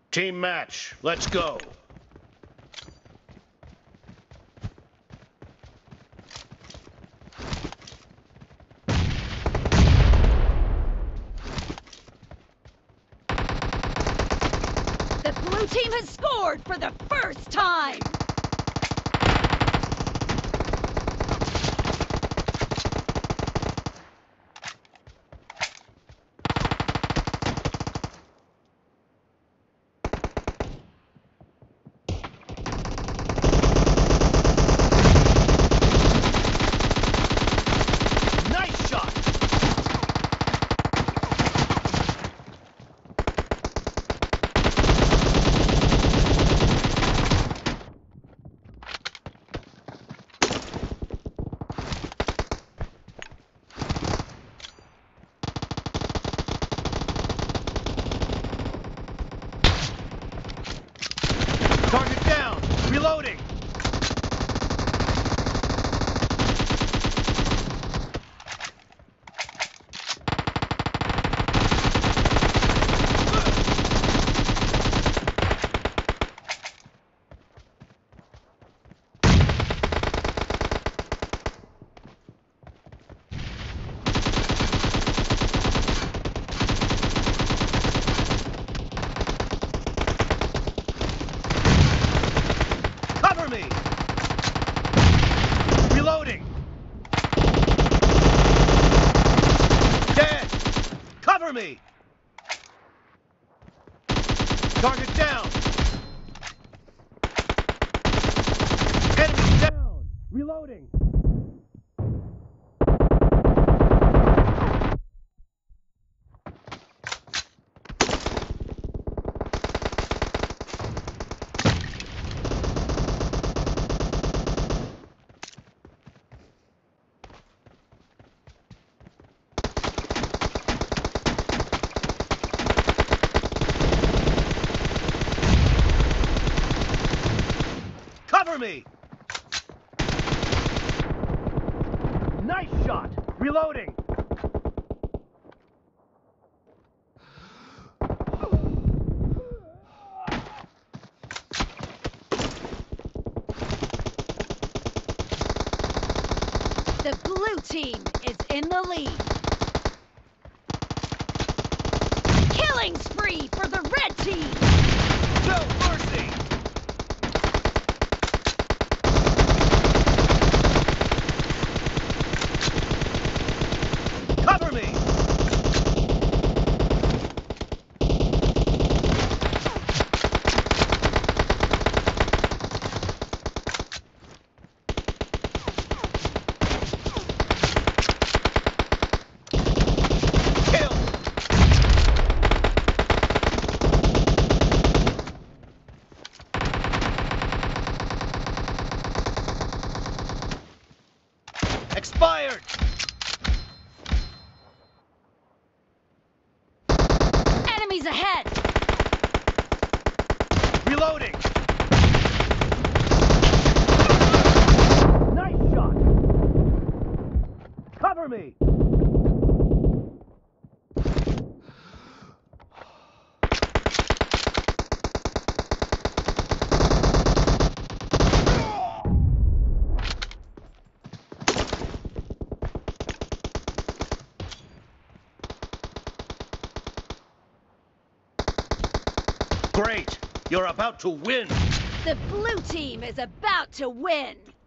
Team match, let's go. The blue team has scored for the first time! Nice shot! Target down! Reloading! Cover me! Reloading! Dead! Cover me! Target down! Enemy down! Reloading! Cover me! Nice shot! Reloading! The blue team is in the lead. Killing spree for the red team! No mercy! Cover me! Kill! Expired! Enemies ahead! Reloading! Nice shot! Cover me! Great! You're about to win! The blue team is about to win!